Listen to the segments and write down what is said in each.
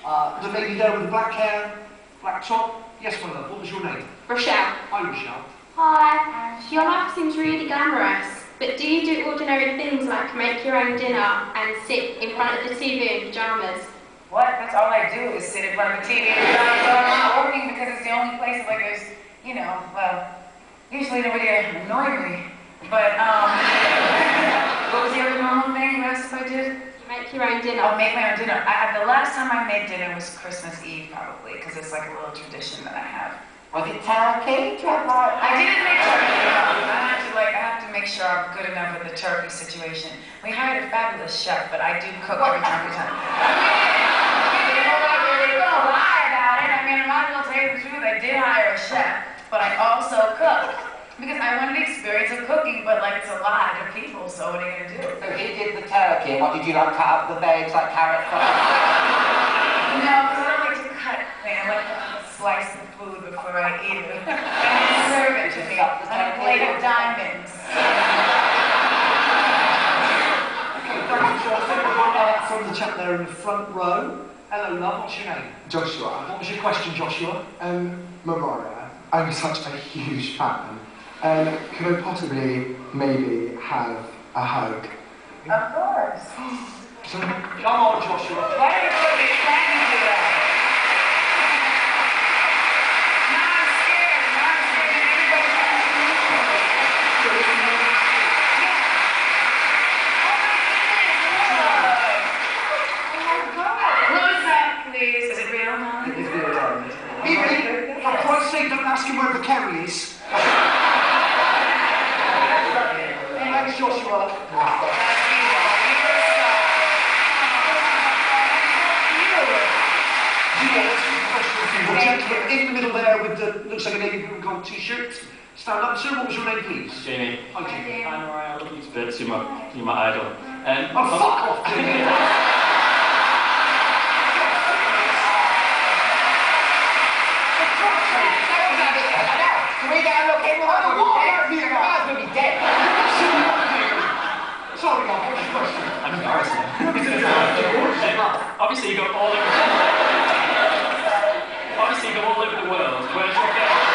The lady there with the black hair, black top. Yes, my love. What was your name? Rochelle. Hi, Rochelle. Hi. Your life seems really glamorous, but do you do ordinary things like make your own dinner and sit in front of the TV in pyjamas? What? That's all I do is sit in front of the TV and pyjamas. So I'm not working because it's the only place like there's, you know, well, usually nobody annoy me. But what was the other normal thing you asked if I did? You make your own dinner. I'll make my own dinner. The last time I made dinner was Christmas Eve, probably, because it's like a little tradition that I have. Was it turkey? I didn't make turkey. I have to make sure I'm good enough with the turkey situation. We hired a fabulous chef, but I do cook every time we time. Don't lie about it. I mean, I might as well tell you the truth. I did hire a chef, but I also cook. Because I wanted the experience of cooking, but like it's a lot of people, so what are you going to do? So he did the turkey, and what did you like, cut up the veg like carrots? No, because I don't like to cut things. I like to slice the food before I eat it. And then serve it to me on a plate of diamonds. From the chap there in the front row. Hello, love. What's your name? Joshua. What was your question, Joshua? Mariah, I'm such a huge fan. Could I possibly, maybe, have a hug? Of course. Come on, Joshua. Why are you putting me trying to do that? Now I'm scared. Close up, please. Is it real, Mom? It is real, darling. Evie, for Christ's sake, don't ask him where the Kerry is. Thanks, Joshua. The gentleman in the middle there with the, looks like a navy blue and gold t-shirt. Stand up, sir. What was your name, please? Jamie. Hi, Jamie. Hi, Mariah. I love you to bits. You're my idol. Oh, fuck off, Jamie. Can we get a look in? What about me, Mariah's going to be dead. Sorry, Bob, what's your question? I'm embarrassed now. Obviously, you go all over. Obviously, you go all over the world. Where's your favorite?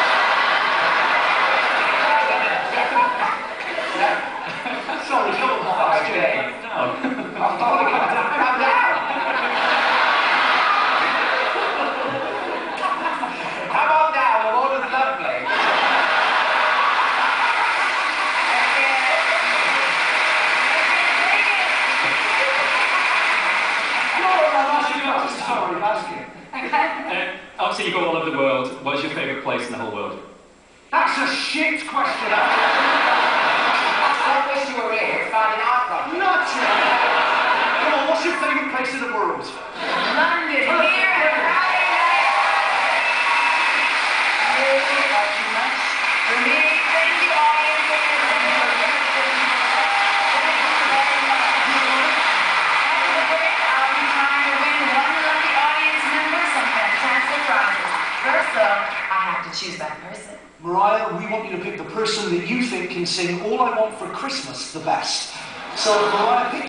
Sorry, come on, Bob. Jamie. No. Calm down. Come on down, the water's lovely. Sorry, ask you. Obviously, you go all over the world. What's your favourite place in the whole world? That's a shit question. I wish you were here finding out from. Not you. Come on, what's your favourite place in the world? London, here and Friday night. Not too much. For me, thank you, audience. Thank you very much. After the break, I'll be trying to win one lucky audience member some fantastic prizes. First, though, I have to choose that person. Mariah, we want you to pick the person that you think can sing All I Want for Christmas the best. So, Mariah, pick